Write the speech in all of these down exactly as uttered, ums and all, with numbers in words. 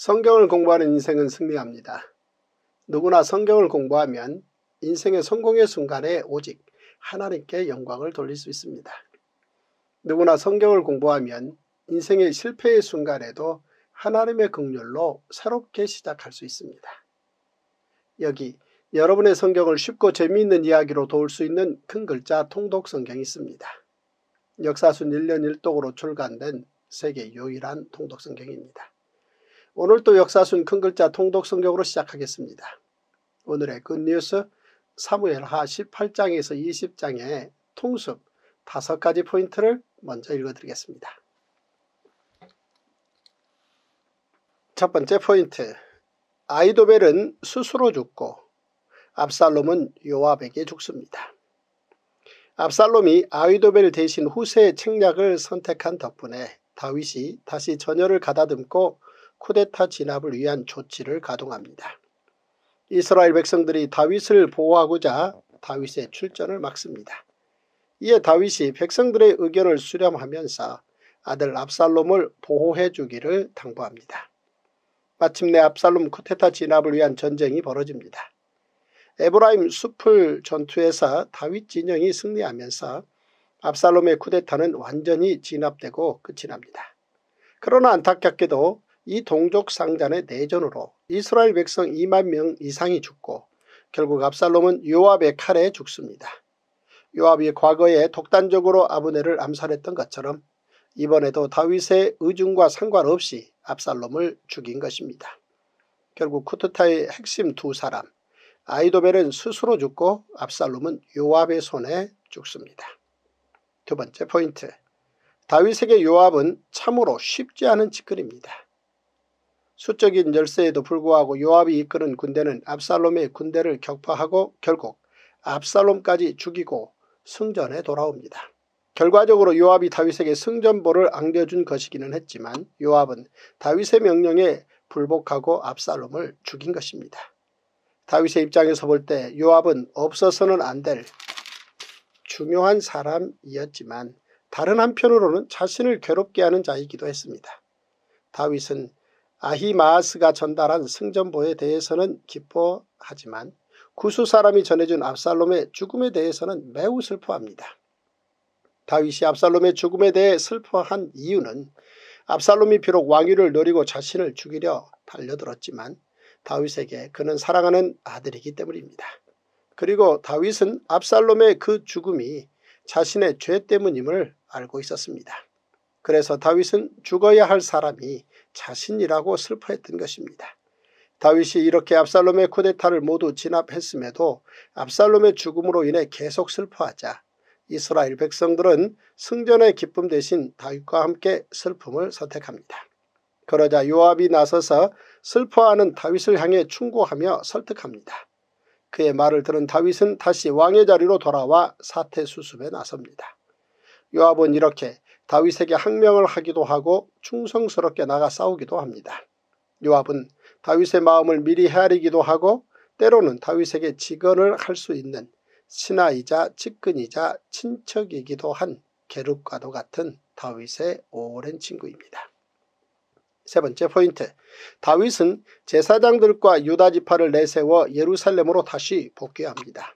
성경을 공부하는 인생은 승리합니다. 누구나 성경을 공부하면 인생의 성공의 순간에 오직 하나님께 영광을 돌릴 수 있습니다. 누구나 성경을 공부하면 인생의 실패의 순간에도 하나님의 긍휼로 새롭게 시작할 수 있습니다. 여기 여러분의 성경을 쉽고 재미있는 이야기로 도울 수 있는 큰 글자 통독 성경이 있습니다. 역사순 일 년 일 독으로 출간된 세계 유일한 통독 성경입니다. 오늘 또 역사순 큰 글자 통독 성경으로 시작하겠습니다. 오늘의 굿뉴스 사무엘하 십팔 장에서 이십 장의 통습 다섯 가지 포인트를 먼저 읽어드리겠습니다. 첫 번째 포인트, 아히도벨은 스스로 죽고 압살롬은 요압에게 죽습니다. 압살롬이 아히도벨 대신 후세의 책략을 선택한 덕분에 다윗이 다시 전열을 가다듬고 쿠데타 진압을 위한 조치를 가동합니다. 이스라엘 백성들이 다윗을 보호하고자 다윗의 출전을 막습니다. 이에 다윗이 백성들의 의견을 수렴하면서 아들 압살롬을 보호해 주기를 당부합니다. 마침내 압살롬 쿠데타 진압을 위한 전쟁이 벌어집니다. 에브라임 숲을 전투에서 다윗 진영이 승리하면서 압살롬의 쿠데타는 완전히 진압되고 끝이 납니다. 그러나 안타깝게도 이 동족 상잔의 내전으로 이스라엘 백성 이만 명 이상이 죽고 결국 압살롬은 요압의 칼에 죽습니다. 요압이 과거에 독단적으로 아브넬을 암살했던 것처럼 이번에도 다윗의 의중과 상관없이 압살롬을 죽인 것입니다. 결국 쿠데타의 핵심 두 사람, 아히도벨은 스스로 죽고 압살롬은 요압의 손에 죽습니다. 두 번째 포인트, 다윗에게 요압은 참으로 쉽지 않은 직근입니다. 수적인 열세에도 불구하고 요압이 이끄는 군대는 압살롬의 군대를 격파하고 결국 압살롬까지 죽이고 승전에 돌아옵니다. 결과적으로 요압이 다윗에게 승전보를 안겨준 것이기는 했지만 요압은 다윗의 명령에 불복하고 압살롬을 죽인 것입니다. 다윗의 입장에서 볼 때 요압은 없어서는 안 될 중요한 사람이었지만 다른 한편으로는 자신을 괴롭게 하는 자이기도 했습니다. 다윗은 아히마아스가 전달한 승전보에 대해서는 기뻐하지만 구수 사람이 전해준 압살롬의 죽음에 대해서는 매우 슬퍼합니다. 다윗이 압살롬의 죽음에 대해 슬퍼한 이유는 압살롬이 비록 왕위를 노리고 자신을 죽이려 달려들었지만 다윗에게 그는 사랑하는 아들이기 때문입니다. 그리고 다윗은 압살롬의 그 죽음이 자신의 죄 때문임을 알고 있었습니다. 그래서 다윗은 죽어야 할 사람이 자신이라고 슬퍼했던 것입니다. 다윗이 이렇게 압살롬의 쿠데타를 모두 진압했음에도 압살롬의 죽음으로 인해 계속 슬퍼하자 이스라엘 백성들은 승전의 기쁨 대신 다윗과 함께 슬픔을 선택합니다. 그러자 요압이 나서서 슬퍼하는 다윗을 향해 충고하며 설득합니다. 그의 말을 들은 다윗은 다시 왕의 자리로 돌아와 사태 수습에 나섭니다. 요압은 이렇게 다윗에게 항명을 하기도 하고 충성스럽게 나가 싸우기도 합니다. 요압은 다윗의 마음을 미리 헤아리기도 하고 때로는 다윗에게 직언을 할 수 있는 친아이자 측근이자 친척이기도 한 게룹과도 같은 다윗의 오랜 친구입니다. 세 번째 포인트, 다윗은 제사장들과 유다 지파를 내세워 예루살렘으로 다시 복귀합니다.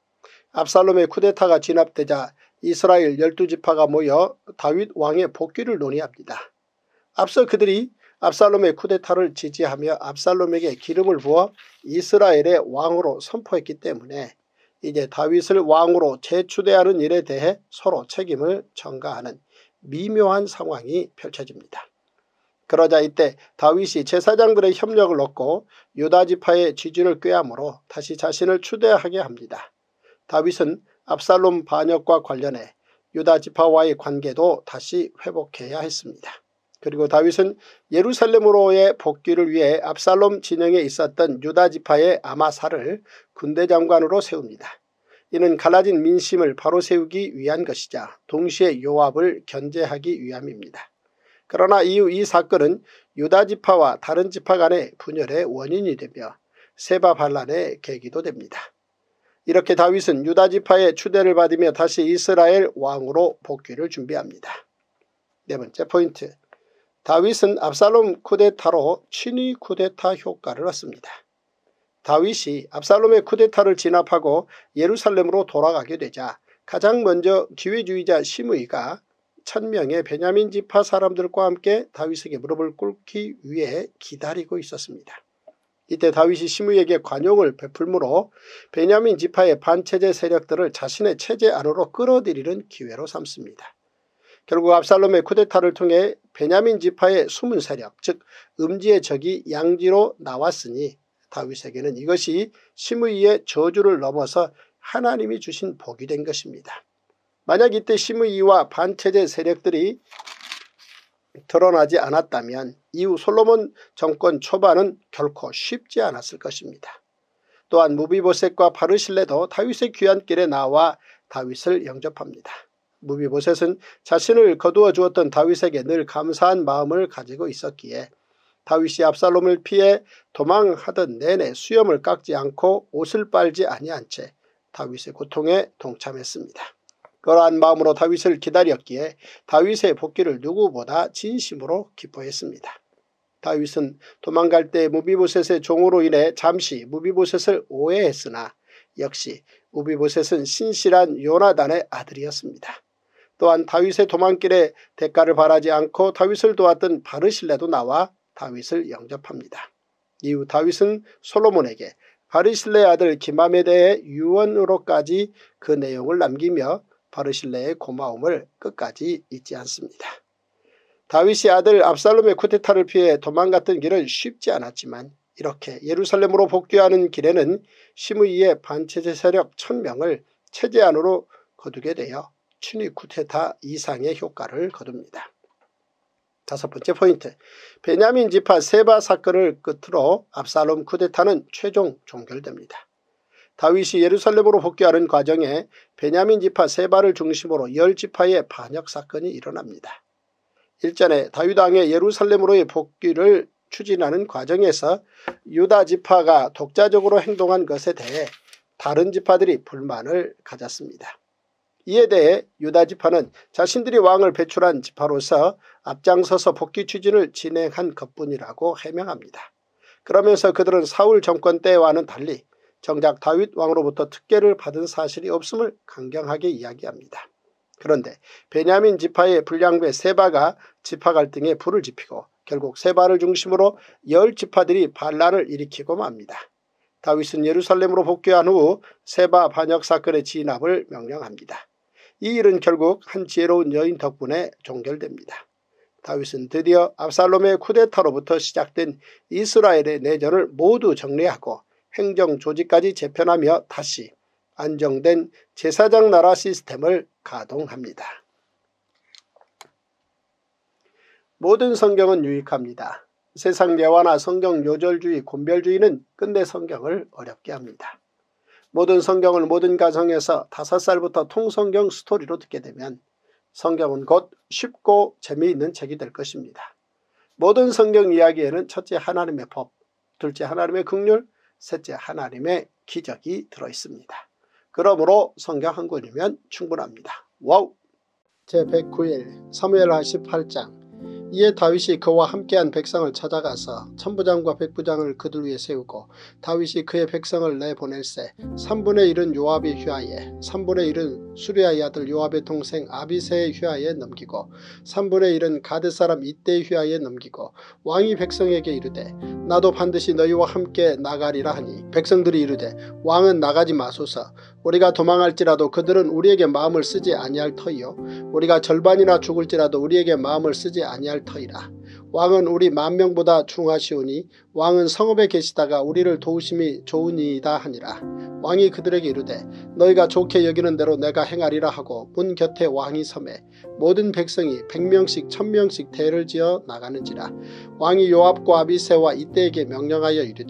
압살롬의 쿠데타가 진압되자 이스라엘 열두 지파가 모여 다윗 왕의 복귀를 논의합니다. 앞서 그들이 압살롬의 쿠데타를 지지하며 압살롬에게 기름을 부어 이스라엘의 왕으로 선포했기 때문에 이제 다윗을 왕으로 재추대하는 일에 대해 서로 책임을 전가하는 미묘한 상황이 펼쳐집니다. 그러자 이때 다윗이 제사장들의 협력을 얻고 유다 지파의 지지를 꾀함으로 다시 자신을 추대하게 합니다. 다윗은 압살롬 반역과 관련해 유다 지파와의 관계도 다시 회복해야 했습니다. 그리고 다윗은 예루살렘으로의 복귀를 위해 압살롬 진영에 있었던 유다 지파의 아마사를 군대 장관으로 세웁니다. 이는 갈라진 민심을 바로 세우기 위한 것이자 동시에 요압을 견제하기 위함입니다. 그러나 이후 이 사건은 유다 지파와 다른 지파 간의 분열의 원인이 되며 세바 반란의 계기도 됩니다. 이렇게 다윗은 유다 지파의 추대를 받으며 다시 이스라엘 왕으로 복귀를 준비합니다. 네 번째 포인트, 다윗은 압살롬 쿠데타로 친위 쿠데타 효과를 얻습니다. 다윗이 압살롬의 쿠데타를 진압하고 예루살렘으로 돌아가게 되자 가장 먼저 기회주의자 시므이가 천명의 베냐민 지파 사람들과 함께 다윗에게 무릎을 꿇기 위해 기다리고 있었습니다. 이때 다윗이 시므이에게 관용을 베풀므로 베냐민 지파의 반체제 세력들을 자신의 체제 안으로 끌어들이는 기회로 삼습니다. 결국 압살롬의 쿠데타를 통해 베냐민 지파의 숨은 세력, 즉 음지의 적이 양지로 나왔으니 다윗에게는 이것이 시므이의 저주를 넘어서 하나님이 주신 복이 된 것입니다. 만약 이때 시므이와 반체제 세력들이 드러나지 않았다면 이후 솔로몬 정권 초반은 결코 쉽지 않았을 것입니다. 또한 무비보셋과 바르실레도 다윗의 귀환길에 나와 다윗을 영접합니다. 무비보셋은 자신을 거두어 주었던 다윗에게 늘 감사한 마음을 가지고 있었기에 다윗이 압살롬을 피해 도망하던 내내 수염을 깎지 않고 옷을 빨지 아니한 채 다윗의 고통에 동참했습니다. 그러한 마음으로 다윗을 기다렸기에 다윗의 복귀를 누구보다 진심으로 기뻐했습니다. 다윗은 도망갈 때 무비보셋의 종으로 인해 잠시 무비보셋을 오해했으나 역시 무비보셋은 신실한 요나단의 아들이었습니다. 또한 다윗의 도망길에 대가를 바라지 않고 다윗을 도왔던 바르실레도 나와 다윗을 영접합니다. 이후 다윗은 솔로몬에게 바르실레의 아들 기맘에 대해 유언으로까지 그 내용을 남기며 바르실레의 고마움을 끝까지 잊지 않습니다. 다윗이 아들 압살롬의 쿠데타를 피해 도망갔던 길은 쉽지 않았지만 이렇게 예루살렘으로 복귀하는 길에는 시므이의 반체제 세력 천명을 체제 안으로 거두게 되어 친위 쿠데타 이상의 효과를 거둡니다. 다섯 번째 포인트, 베냐민 지파 세바 사건을 끝으로 압살롬 쿠데타는 최종 종결됩니다. 다윗이 예루살렘으로 복귀하는 과정에 베냐민 지파 세바를 중심으로 열 지파의 반역 사건이 일어납니다. 일전에 다윗 왕의 예루살렘으로의 복귀를 추진하는 과정에서 유다 지파가 독자적으로 행동한 것에 대해 다른 지파들이 불만을 가졌습니다. 이에 대해 유다 지파는 자신들이 왕을 배출한 지파로서 앞장서서 복귀 추진을 진행한 것뿐이라고 해명합니다. 그러면서 그들은 사울 정권 때와는 달리 정작 다윗 왕으로부터 특혜를 받은 사실이 없음을 강경하게 이야기합니다. 그런데 베냐민 지파의 불량배 세바가 지파 갈등에 불을 지피고 결국 세바를 중심으로 열 지파들이 반란을 일으키고 맙니다. 다윗은 예루살렘으로 복귀한 후 세바 반역 사건의 진압을 명령합니다. 이 일은 결국 한 지혜로운 여인 덕분에 종결됩니다. 다윗은 드디어 압살롬의 쿠데타로부터 시작된 이스라엘의 내전을 모두 정리하고 행정 조직까지 재편하며 다시 안정된 제사장 나라 시스템을 가동합니다. 모든 성경은 유익합니다. 세상 예화나 성경 요절주의, 곤별주의는 끝내 성경을 어렵게 합니다. 모든 성경을 모든 가정에서 다섯 살부터 통성경 스토리로 듣게 되면 성경은 곧 쉽고 재미있는 책이 될 것입니다. 모든 성경 이야기에는 첫째 하나님의 법, 둘째 하나님의 긍휼, 셋째 하나님의 기적이 들어있습니다. 그러므로 성경 한 권이면 충분합니다. 와우! 제백구 일 사무엘하 십팔 장. 이에 다윗이 그와 함께한 백성을 찾아가서 천부장과 백부장을 그들 위에 세우고 다윗이 그의 백성을 내보낼세 삼분의 일은 요압의 휘하에 삼분의 일은 수리아의 아들 요압의 동생 아비새의 휘하에 넘기고 삼분의 일은 가드 사람 이때의 휘하에 넘기고 왕이 백성에게 이르되 나도 반드시 너희와 함께 나가리라 하니 백성들이 이르되 왕은 나가지 마소서 우리가 도망할지라도 그들은 우리에게 마음을 쓰지 아니할 터이요 우리가 절반이나 죽을지라도 우리에게 마음을 쓰지 아니할 터이라. 왕은 우리 만 명보다 중하시오니 왕은 성읍에 계시다가 우리를 도우심이 좋으니이다 하니라. 왕이 그들에게 이르되 너희가 좋게 여기는 대로 내가 행하리라 하고 문 곁에 왕이 서매 모든 백성이 백 명씩 천 명씩 대를 지어 나가는지라. 왕이 요압과 아비새와 이때에게 명령하여 이르되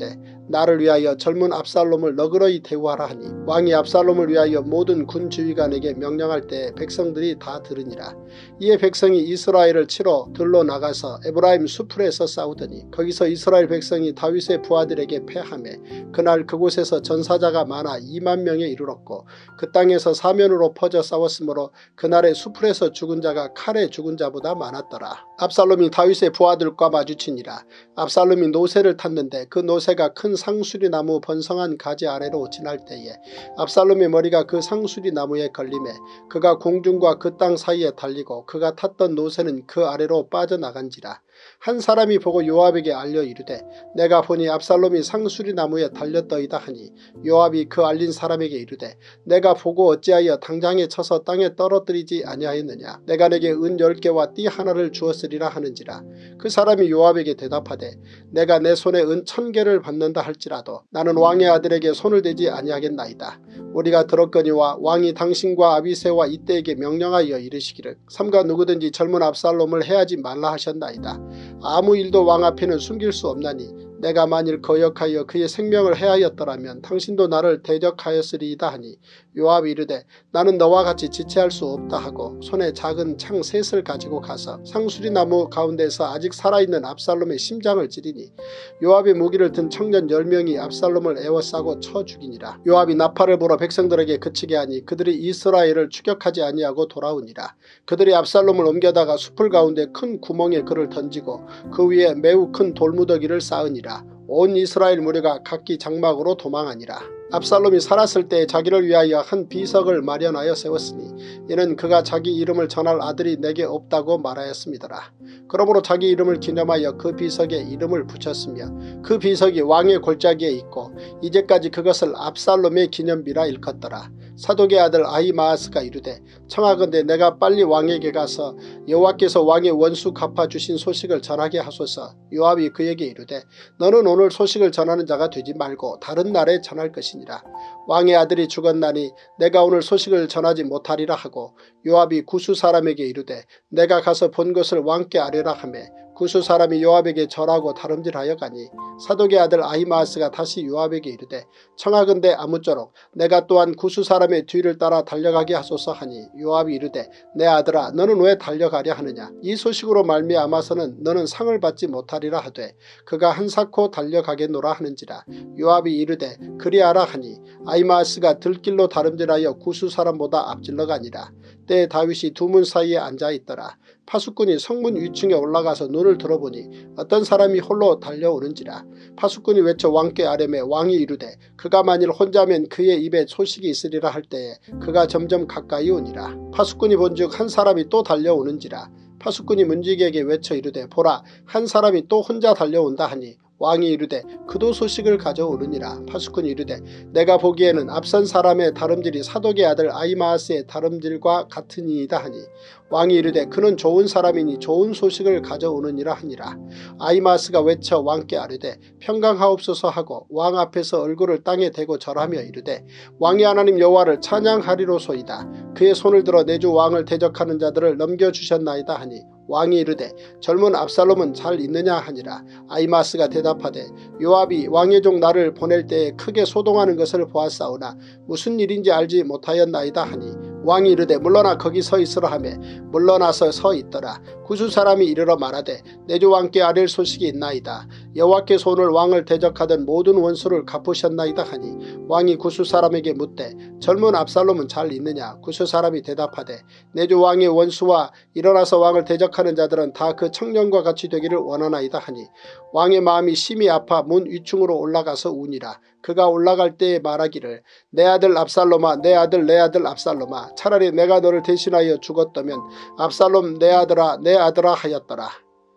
나를 위하여 젊은 압살롬을 너그러이 대우하라 하니 왕이 압살롬을 위하여 모든 군 지휘관에게 명령할 때 백성들이 다 들으니라. 이에 백성이 이스라엘을 치러 들러 나가서 에브라임 수풀에서 싸우더니 거기서 이스라엘 백성이 다윗의 부하들에게 패하매 그날 그곳에서 전사자가 많아 이만 명에 이르렀고 그 땅에서 사면으로 퍼져 싸웠으므로 그날의 수풀에서 죽은 자가 칼에 죽은 자보다 많았더라. 압살롬이 다윗의 부하들과 마주치니라. 압살롬이 노새를 탔는데 그 노새가 큰 상수리나무 번성한 가지 아래로 지날 때에 압살롬의 머리가 그 상수리나무에 걸림에 그가 공중과 그 땅 사이에 달리고 그가 탔던 노새는 그 아래로 빠져나간지라. 한 사람이 보고 요압에게 알려 이르되 내가 보니 압살롬이 상수리나무에 달렸더이다 하니 요압이 그 알린 사람에게 이르되 내가 보고 어찌하여 당장에 쳐서 땅에 떨어뜨리지 아니하였느냐. 내가 내게 은 열 개와 띠 하나를 주었으리라 하는지라. 그 사람이 요압에게 대답하되 내가 내 손에 은 천 개를 받는다 할지라도 나는 왕의 아들에게 손을 대지 아니하겠나이다. 우리가 들었거니와 왕이 당신과 아비새와 이때에게 명령하여 이르시기를 삼가 누구든지 젊은 압살롬을 해하지 말라 하셨나이다. 아무 일도 왕 앞에는 숨길 수 없나니 내가 만일 거역하여 그의 생명을 해하였더라면 당신도 나를 대적하였으리이다 하니 요압이 이르되 나는 너와 같이 지체할 수 없다 하고 손에 작은 창 셋을 가지고 가서 상수리나무 가운데서 아직 살아있는 압살롬의 심장을 찌르니 요압의 무기를 든 청년 열 명이 압살롬을 에워싸고 쳐 죽이니라. 요압이 나팔을 불어 백성들에게 그치게 하니 그들이 이스라엘을 추격하지 아니하고 돌아오니라. 그들이 압살롬을 옮겨다가 숲을 가운데 큰 구멍에 그를 던지고 그 위에 매우 큰 돌무더기를 쌓으니라. 온 이스라엘 무리가 각기 장막으로 도망하니라. 압살롬이 살았을 때 자기를 위하여 한 비석을 마련하여 세웠으니 이는 그가 자기 이름을 전할 아들이 내게 없다고 말하였습니다라. 그러므로 자기 이름을 기념하여 그 비석에 이름을 붙였으며 그 비석이 왕의 골짜기에 있고 이제까지 그것을 압살롬의 기념비라 일컫더라. 사독의 아들 아히마아스가 이르되 청하건대 내가 빨리 왕에게 가서 여호와께서 왕의 원수 갚아주신 소식을 전하게 하소서. 요압이 그에게 이르되 너는 오늘 소식을 전하는 자가 되지 말고 다른 날에 전할 것이니라. 왕의 아들이 죽었나니 내가 오늘 소식을 전하지 못하리라 하고 요압이 구수 사람에게 이르되 내가 가서 본 것을 왕께 아뢰라 하매 구수 사람이 요압에게 절하고 다름질하여 가니 사독의 아들 아히마아스가 다시 요압에게 이르되 청하건대 아무쪼록 내가 또한 구수 사람의 뒤를 따라 달려가게 하소서 하니 요압이 이르되 내 아들아 너는 왜 달려가려 하느냐. 이 소식으로 말미암아서는 너는 상을 받지 못하리라 하되 그가 한사코 달려가겠노라 하는지라. 요압이 이르되 그리하라 하니 아히마아스가 들길로 다름질하여 구수 사람보다 앞질러 가니라. 때에 다윗이 두 문 사이에 앉아있더라. 파수꾼이 성문 위층에 올라가서 눈을 들어보니 어떤 사람이 홀로 달려오는지라. 파수꾼이 외쳐 왕께 아뢰매 왕이 이르되 그가 만일 혼자면 그의 입에 소식이 있으리라 할 때에 그가 점점 가까이 오니라. 파수꾼이 본즉 한 사람이 또 달려오는지라. 파수꾼이 문지기에게 외쳐 이르되 보라 한 사람이 또 혼자 달려온다 하니 왕이 이르되 그도 소식을 가져오느니라. 파수꾼이 이르되 내가 보기에는 앞선 사람의 다름질이 사독의 아들 아히마아스의 다름질과 같으니이다 하니 왕이 이르되 그는 좋은 사람이니 좋은 소식을 가져오느니라 하니라. 아히마아스가 외쳐 왕께 아뢰되 평강하옵소서 하고 왕 앞에서 얼굴을 땅에 대고 절하며 이르되 왕의 하나님 여호와를 찬양하리로소이다. 그의 손을 들어 내 주 왕을 대적하는 자들을 넘겨주셨나이다 하니 왕이 이르되 젊은 압살롬은 잘 있느냐 하니라. 아히마아스가 대답하되 요압이 왕의 종 나를 보낼 때에 크게 소동하는 것을 보았사오나 무슨 일인지 알지 못하였나이다 하니 왕이 이르되 물러나 거기 서 있으라 하매 물러나서 서 있더라. 구수 사람이 이르러 말하되 내 주 왕께 아뢰 소식이 있나이다. 여호와께서 오늘 왕을 대적하던 모든 원수를 갚으셨나이다 하니 왕이 구수 사람에게 묻되 젊은 압살롬은 잘 있느냐. 구수 사람이 대답하되 내 주 왕의 원수와 일어나서 왕을 대적하는 자들은 다 그 청년과 같이 되기를 원하나이다 하니 왕의 마음이 심히 아파 문 위층으로 올라가서 우니라. 그가 올라갈 때에 말하기를 내 아들 압살롬아 내 아들 내 아들 압살롬아 차라리 내가 너를 대신하여 죽었다면 압살롬 내 아들아 내 아들아 하였더라.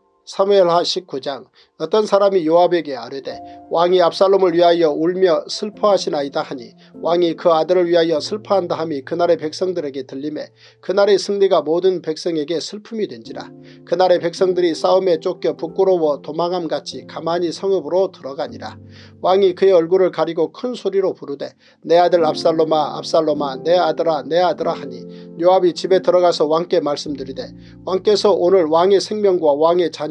사무엘하 십구 장. 어떤 사람이 요압에게 아뢰되 왕이 압살롬을 위하여 울며 슬퍼하시나이다 하니 왕이 그 아들을 위하여 슬퍼한다 함이 그날의 백성들에게 들리매 그날의 승리가 모든 백성에게 슬픔이 된지라. 그날의 백성들이 싸움에 쫓겨 부끄러워 도망함같이 가만히 성읍으로 들어가니라. 왕이 그의 얼굴을 가리고 큰 소리로 부르되 내 아들 압살롬아 압살롬아 내 아들아 내 아들아 하니 요압이 집에 들어가서 왕께 말씀드리되 왕께서 오늘 왕의 생명과 왕의 자녀의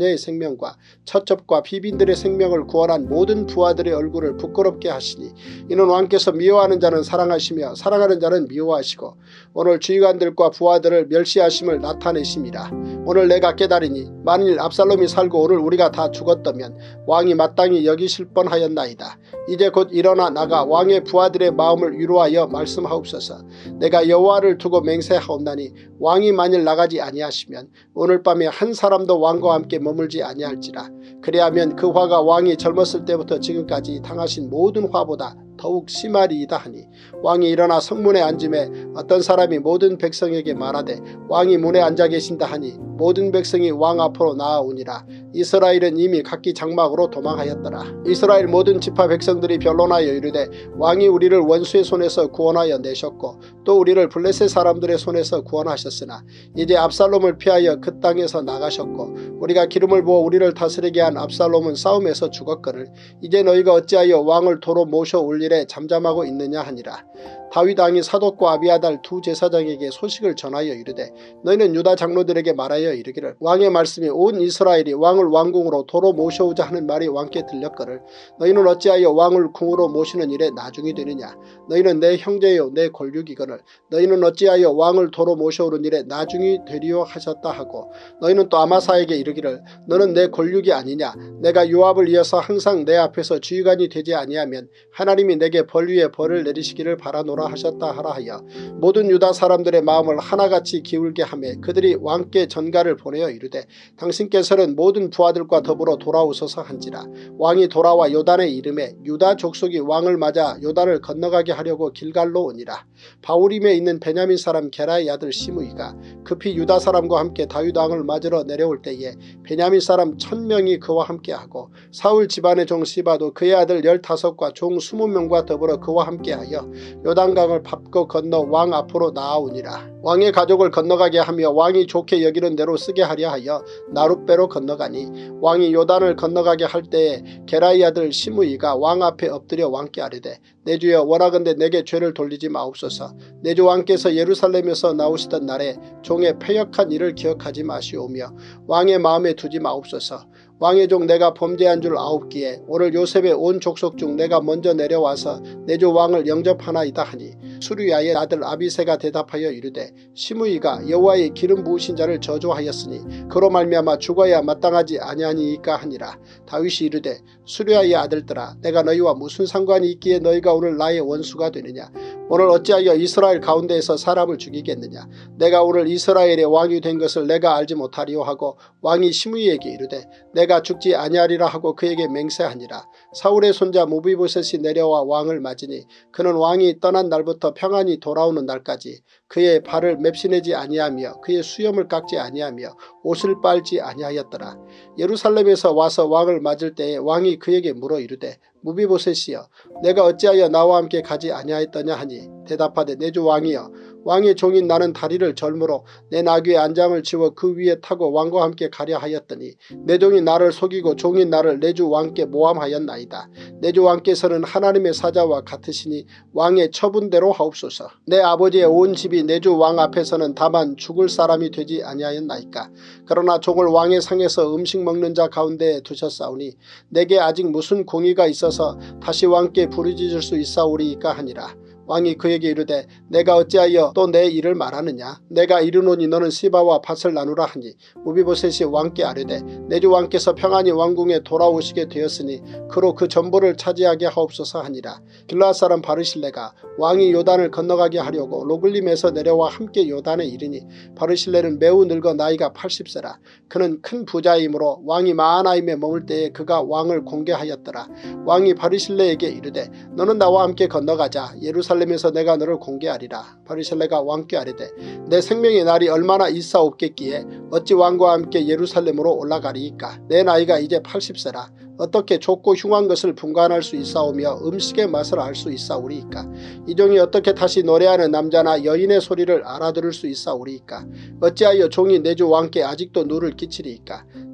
자녀의 생명과 처첩과 비빈들의 생명을 구원한 모든 부하들의 얼굴을 부끄럽게 하시니 이는 왕께서 미워하는 자는 사랑하시며 사랑하는 자는 미워하시고 오늘 주의관들과 부하들을 멸시하심을 나타내심이라. 오늘 내가 깨달으니 만일 압살롬이 살고 오늘 우리가 다 죽었다면 왕이 마땅히 여기실 뻔하였나이다. 이제 곧 일어나 나가 왕의 부하들의 마음을 위로하여 말씀하옵소서. 내가 여호와를 두고 맹세하옵나니 왕이 만일 나가지 아니하시면 오늘 밤에 한 사람도 왕과 함께 머물지 아니할지라. 그리하면 그 화가 왕이 젊었을 때부터 지금까지 당하신 모든 화보다 더욱 심하리이다 하니 왕이 일어나 성문에 앉음에 어떤 사람이 모든 백성에게 말하되 왕이 문에 앉아 계신다 하니 모든 백성이 왕 앞으로 나아오니라. 이스라엘은 이미 각기 장막으로 도망하였더라. 이스라엘 모든 지파 백성들이 변론하여 이르되 왕이 우리를 원수의 손에서 구원하여 내셨고 또 우리를 블레셋 사람들의 손에서 구원하셨으나 이제 압살롬을 피하여 그 땅에서 나가셨고 우리가 기름을 부어 우리를 다스리게 한 압살롬은 싸움에서 죽었거늘 이제 너희가 어찌하여 왕을 도로 모셔 올 일에 잠잠하고 있느냐 하니라. 다윗 왕이 사독과 아비아달 두 제사장에게 소식을 전하여 이르되 너희는 유다 장로들에게 말하여 이르기를 왕의 말씀이 온 이스라엘이 왕을 왕궁으로 도로 모셔오자 하는 말이 왕께 들렸거늘 너희는 어찌하여 왕을 궁으로 모시는 일에 나중이 되느냐. 너희는 내 형제요 내 골육이거늘 너희는 어찌하여 왕을 도로 모셔오는 일에 나중이 되리요 하셨다 하고 너희는 또 아마사에게 이르기를 너는 내 골육이 아니냐. 내가 요압을 이어서 항상 내 앞에서 주의관이 되지 아니하면 하나님이 내게 벌 위에 벌을 내리시기를 바라노라 하셨다 하라 하여 모든 유다 사람들의 마음을 하나같이 기울게 하며 그들이 왕께 전가를 보내어 이르되 당신께서는 모든 부하들과 더불어 돌아오소서 한지라. 왕이 돌아와 요단에 이름에 유다 족속이 왕을 맞아 요단을 건너가게 하려고 길갈로 오니라. 바후림에 있는 베냐민 사람 게라의 아들 시므이가 급히 유다 사람과 함께 다윗 왕을 맞으러 내려올 때에 베냐민 사람 천명이 그와 함께하고 사울 집안의 종 시바도 그의 아들 열다섯과 종 스무 명과 더불어 그와 함께하여 요단강을 밟고 건너 왕 앞으로 나아오니라. 왕의 가족을 건너가게 하며 왕이 좋게 여기는 대로 쓰게 하려 하여 나룻배로 건너가니 왕이 요단을 건너가게 할 때에 게라의 아들 시므이가 왕 앞에 엎드려 왕께 아뢰되 내 주여 원하건대 내게 죄를 돌리지 마옵소서. 내 주 왕께서 예루살렘에서 나오시던 날에 종의 패역한 일을 기억하지 마시오며 왕의 마음에 두지 마옵소서. 왕의 종 내가 범죄한 줄 아옵기에 오늘 요셉의 온 족속 중 내가 먼저 내려와서 내 주 왕을 영접하나이다 하니 수르야의 아들 아비새가 대답하여 이르되 시므이가 여호와의 기름 부으신 자를 저주하였으니 그로 말미암아 죽어야 마땅하지 아니하니이까 하니라. 다윗이 이르되 수르야의 아들들아 내가 너희와 무슨 상관이 있기에 너희가 오늘 나의 원수가 되느냐. 오늘 어찌하여 이스라엘 가운데에서 사람을 죽이겠느냐. 내가 오늘 이스라엘의 왕이 된 것을 내가 알지 못하리요 하고 왕이 시므이에게 이르되 내가 죽지 아니하리라 하고 그에게 맹세하니라. 사울의 손자 무비보셋이 내려와 왕을 맞으니 그는 왕이 떠난 날부터 평안히 돌아오는 날까지 그의 발을 맵시내지 아니하며 그의 수염을 깎지 아니하며 옷을 빨지 아니하였더라. 예루살렘에서 와서 왕을 맞을 때에 왕이 그에게 물어 이르되 무비보셋이여 내가 어찌하여 나와 함께 가지 아니하였더냐 하니 대답하되 내 주 왕이여 왕의 종인 나는 다리를 절므로 내 나귀의 안장을 치워 그 위에 타고 왕과 함께 가려 하였더니 내 종이 나를 속이고 종인 나를 내 주 왕께 모함하였나이다. 내 주 왕께서는 하나님의 사자와 같으시니 왕의 처분대로 하옵소서. 내 아버지의 온 집이 내 주 왕 앞에서는 다만 죽을 사람이 되지 아니하였나이까. 그러나 종을 왕의 상에서 음식 먹는 자 가운데에 두셨사오니 내게 아직 무슨 공의가 있어서 다시 왕께 부르짖을 수 있사오리이까 하니라. 왕이 그에게 이르되 내가 어찌하여 또 내 일을 말하느냐. 내가 이르노니 너는 시바와 밭을 나누라 하니 무비보셋이 왕께 아뢰되 내 주 왕께서 평안히 왕궁에 돌아오시게 되었으니 그로 그 전부를 차지하게 하옵소서 하니라. 길르앗 사람 바르실레가 왕이 요단을 건너가게 하려고 로글림에서 내려와 함께 요단에 이르니 바르실레는 매우 늙어 나이가 팔십 세라. 그는 큰 부자이므로 왕이 마하나임에 머물 때에 그가 왕을 공개하였더라. 왕이 바르실레에게 이르되 너는 나와 함께 건너가자. 예루살렘에서 내가 너를 공개하리라. 바르실레가 왕께 아뢰되 내 생명의 날이 얼마나 있사옵겠기에 어찌 왕과 함께 예루살렘으로 올라가리이까. 내 나이가 이제 팔십 세라. 어떻게 좁고 흉한 것을 분간할 수 있사오며 음식의 맛을 알 수 있사오리이까. 이 종이 어떻게 다시 노래하는 남자나 여인의 소리를 알아들을 수 있사오리이까. 어찌하여 종이 내 주 왕께 아직도 누를 끼치리이까.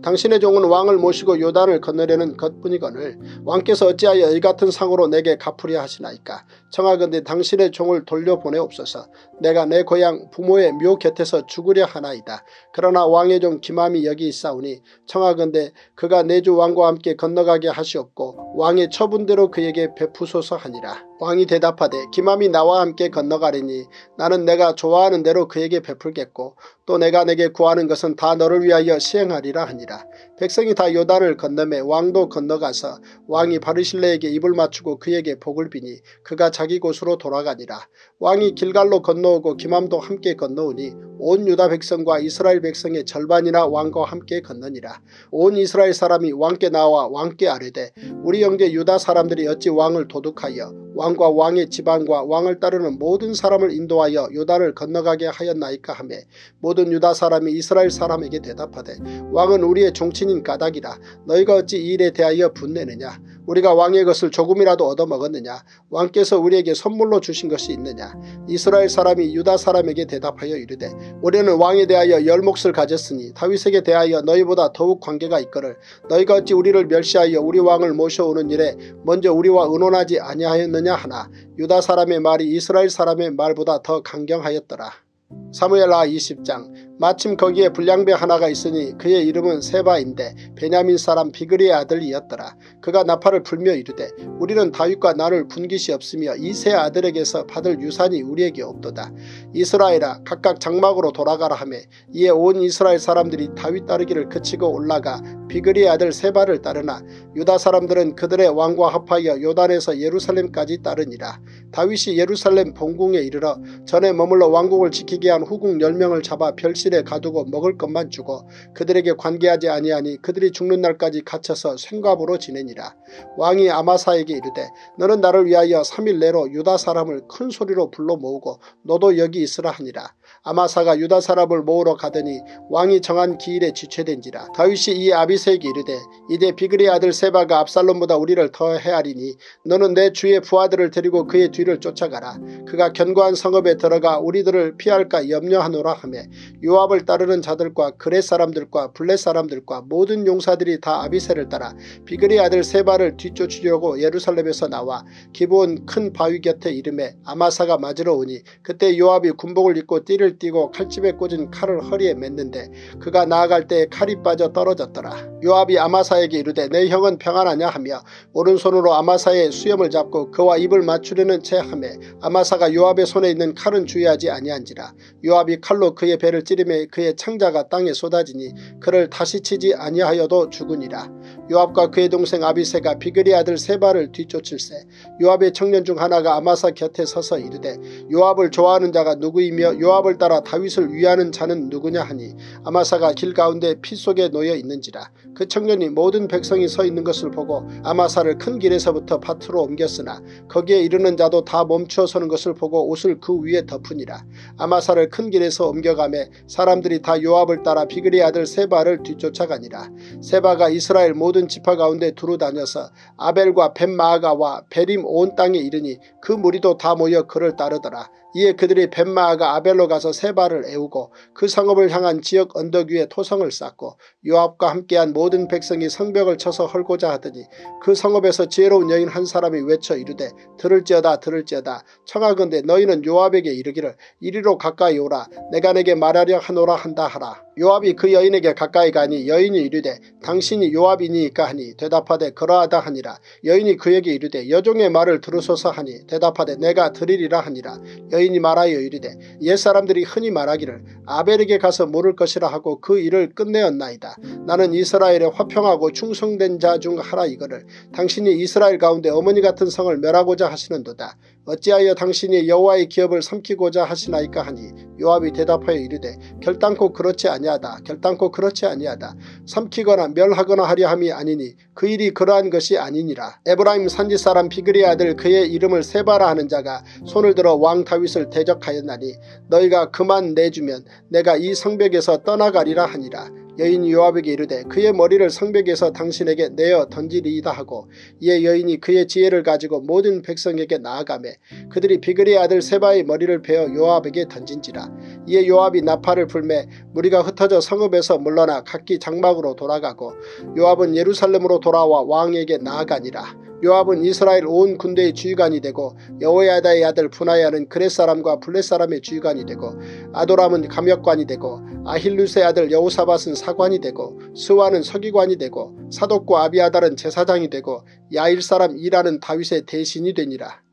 당신의 종은 왕을 모시고 요단을 건너려는 것뿐이거늘 왕께서 어찌하여 이같은 상으로 내게 갚으려 하시나이까. 청하건대 당신의 종을 돌려보내옵소서. 내가 내 고향 부모의 묘 곁에서 죽으려 하나이다. 그러나 왕의 종 기맘이 여기 있사오니 청하건대 그가 내 주 왕과 함께 건너가게 하시옵고 왕의 처분대로 그에게 베푸소서 하니라. 왕이 대답하되 기맘이 나와 함께 건너가리니 나는 내가 좋아하는 대로 그에게 베풀겠고 또 내가 내게 구하는 것은 다 너를 위하여 시행하리라 하니라. 백성이 다 요단을 건너매 왕도 건너가서 왕이 바르실레에게 입을 맞추고 그에게 복을 비니 그가 자기 곳으로 돌아가니라. 왕이 길갈로 건너오고 기맘도 함께 건너오니 온 유다 백성과 이스라엘 백성의 절반이나 왕과 함께 건너니라. 온 이스라엘 사람이 왕께 나와 왕께 아뢰되 우리 형제 유다 사람들이 어찌 왕을 도둑하여 왕과 왕의 지방과 왕을 따르는 모든 사람을 인도하여 요단을 건너가게 하였나이까 하며 모든 유다 사람이 이스라엘 사람에게 대답하되 왕은 우리의 종친인 까닭이라. 너희가 어찌 이 일에 대하여 분내느냐. 우리가 왕의 것을 조금이라도 얻어먹었느냐. 왕께서 우리에게 선물로 주신 것이 있느냐. 이스라엘 사람이 유다 사람에게 대답하여 이르되 우리는 왕에 대하여 열 몫을 가졌으니 다윗에게 대하여 너희보다 더욱 관계가 있거늘 너희가 어찌 우리를 멸시하여 우리 왕을 모셔오는 일에 먼저 우리와 의논하지 아니하였느냐 하나 유다 사람의 말이 이스라엘 사람의 말보다 더 강경하였더라. 사무엘하 이십 장. 마침 거기에 불량배 하나가 있으니 그의 이름은 세바인데 베냐민 사람 비그리의 아들이었더라. 그가 나팔을 불며 이르되 우리는 다윗과 나눌 분깃이 없으며 이 세 아들에게서 받을 유산이 우리에게 없도다. 이스라엘아 각각 장막으로 돌아가라 하며 이에 온 이스라엘 사람들이 다윗 따르기를 그치고 올라가 비그리의 아들 세바를 따르나 유다 사람들은 그들의 왕과 합하여 요단에서 예루살렘까지 따르니라. 다윗이 예루살렘 본궁에 이르러 전에 머물러 왕국을 지키게 한 후궁 열 명을 잡아 별실에 가두고 먹을 것만 주고 그들에게 관계하지 아니하니 그들이 죽는 날까지 갇혀서 생갑으로 지내니라. 왕이 아마사에게 이르되 너는 나를 위하여 삼 일 내로 유다 사람을 큰 소리로 불러 모으고 너도 여기 있으라 하니라. 아마사가 유다 사람을 모으러 가더니 왕이 정한 기일에 지체된지라. 다윗이 이 아비새에게 이르되 이제 비그리의 아들 세바가 압살롬보다 우리를 더 헤아리니 너는 내 주의 부하들을 데리고 그의 뒤를 쫓아가라. 그가 견고한 성읍에 들어가 우리들을 피할까 염려하노라 하며 요압을 따르는 자들과 그렛 사람들과 블렛 사람들과 모든 용사들이 다 아비새를 따라 비그리의 아들 세바를 뒤쫓으려고 예루살렘에서 나와 기브온 큰 바위 곁에 이르매 아마사가 맞으러 오니 그때 요압이 군복을 입고 띠를 띠고 칼집에 꽂은 칼을 허리에 맸는데 그가 나아갈 때에 칼이 빠져 떨어졌더라. 요압이 아마사에게 이르되 내 형은 평안하냐 하며 오른손으로 아마사의 수염을 잡고 그와 입을 맞추려는 채 하며 아마사가 요압의 손에 있는 칼은 주의하지 아니한지라. 요압이 칼로 그의 배를 찌르매 그의 창자가 땅에 쏟아지니 그를 다시 치지 아니하여도 죽으니라. 요압과 그의 동생 아비새가 비그리 아들 세바를 뒤쫓을세 요압의 청년 중 하나가 아마사 곁에 서서 이르되 요압을 좋아하는 자가 누구이며 요압을 따라 다윗을 위하는 자는 누구냐 하니 아마사가 길 가운데 피 속에 놓여 있는지라. 그 청년이 모든 백성이 서 있는 것을 보고 아마사를 큰 길에서부터 밭으로 옮겼으나 거기에 이르는 자도 다 멈추어 서는 것을 보고 옷을 그 위에 덮으니라. 아마사를 큰 길에서 옮겨가매 사람들이 다 요압을 따라 비그리 아들 세바를 뒤쫓아가니라. 세바가 이스라엘 모든 지파 가운데 두루 다녀서 아벨과 벳마아가와 베림 온 땅에 이르니 그 무리도 다 모여 그를 따르더라. 이에 그들이 벳마아가 아벨로 가서 세바를 애우고 그 성읍을 향한 지역 언덕 위에 토성을 쌓고 요압과 함께한 모든 백성이 성벽을 쳐서 헐고자 하더니 그 성읍에서 지혜로운 여인 한 사람이 외쳐 이르되 들을지어다 들을지어다 청하건대 너희는 요압에게 이르기를 이리로 가까이 오라 내가 내게 말하려 하노라 한다 하라. 요압이 그 여인에게 가까이 가니 여인이 이르되 당신이 요압이니이까 하니 대답하되 그러하다 하니라. 여인이 그에게 이르되 여종의 말을 들으소서 하니 대답하되 내가 들으리라 하니라. 여인이 말하여 이르되 옛사람들이 흔히 말하기를 아벨에게 가서 물을 것이라 하고 그 일을 끝내었나이다. 나는 이스라엘에 화평하고 충성된 자 중 하나 이거를 당신이 이스라엘 가운데 어머니 같은 성을 멸하고자 하시는도다. 어찌하여 당신이 여호와의 기업을 삼키고자 하시나이까 하니 요압이 대답하여 이르되 결단코 그렇지 아니하다. 결단코 그렇지 아니하다. 삼키거나 멸하거나 하려 함이 아니니 그 일이 그러한 것이 아니니라. 에브라임 산지 사람 비그리의 아들 그의 이름을 세바라 하는 자가 손을 들어 왕 다윗을 대적하였나니 너희가 그만 내주면 내가 이 성벽에서 떠나가리라 하니라. 여인이 요압에게 이르되 그의 머리를 성벽에서 당신에게 내어 던지리이다 하고 이에 여인이 그의 지혜를 가지고 모든 백성에게 나아가매 그들이 비그리의 아들 세바의 머리를 베어 요압에게 던진지라. 이에 요압이 나팔을 불매 무리가 흩어져 성읍에서 물러나 각기 장막으로 돌아가고 요압은 예루살렘으로 돌아와 왕에게 나아가니라. 요압은 이스라엘 온 군대의 주의관이 되고 여호야다의 아들 분하야는 그렛 사람과 블렛 사람의 주의관이 되고 아도람은 감역관이 되고 아힐룻의 아들 여호사밧은 사관이 되고 스와는 서기관이 되고 사독과 아비아달은 제사장이 되고 야일 사람 이라는 다윗의 대신이 되니라.